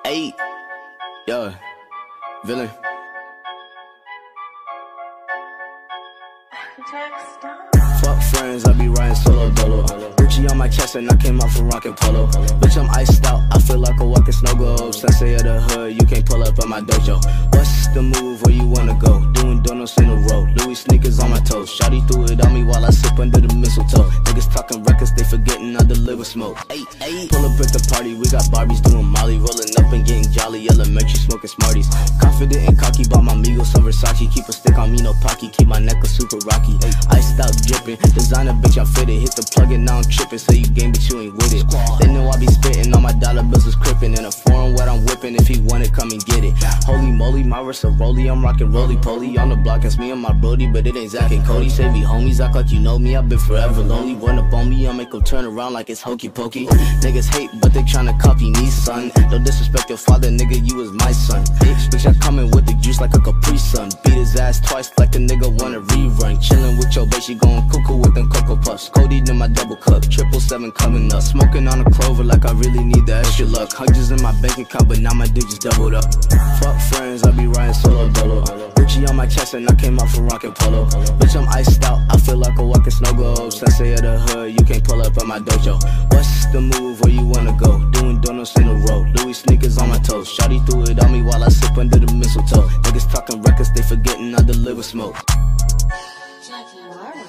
Ayy, yeah, villain. Fuck friends, I be riding solo dolo. Gucci on my chest and I came out from rockin' polo. Bitch, I'm iced out, I feel like a walking snow globe. Sensei of the hood, you can't pull up at my dojo. What's the move, where you wanna go? Doing donuts in a row, Louis sneakers on my toes. Shawty threw it on me while I sip under the mistletoe. Niggas talking records, they forgetting I deliver smoke. Ayy, pull up at the party, we got Barbies doing Molly. Rolling up and getting jolly, elementary smoking Smarties. Confident and cocky, bought my Migos some Versace. Keep a stick on me, no pocky, keep my necklace super rocky. Iced out dripping, designer bitch, I fit it. Hit the plug and now I'm tripping, say you game but you ain't with it. They know I be spitting, all my dollar bills is crippin'. In a foreign what I'm whipping, if he want it, come and get it. Holy moly, my wrist a rollie, I'm rockin' roly-poly. On the block, it's me and my brody, but it ain't Zach and Cody. Say we homies, act like you know me, I've been forever lonely. Run up on me, I make them turn around like it's hokey pokey. Niggas hate, but they tryna copy me, son. Don't disrespect your father, nigga, you was my son. Bitch, I coming with the juice like a Capri Sun. Beat his ass twice like a nigga wanna rerun. Chillin' with your bitch, she going cuckoo with them Cocoa Puffs. Cody in my double cup, 777 coming up. Smoking on a Clover like I really need the extra luck. Hundreds in my bank account, but now my digits doubled up. Fuck friends, I be riding solo dolo. Gucci on my chest and I came out from rockin' polo. Bitch, I'm iced out, I feel like a walking snow globe. Sensei of the hood, you can't pull up at my dojo. What's the move, where you wanna go? Doing donuts in a row, Louis sneakers on my toes. Shawty threw it on me while I sip under the mistletoe. Niggas talking records, they forgetting I deliver smoke. Jackie Martin.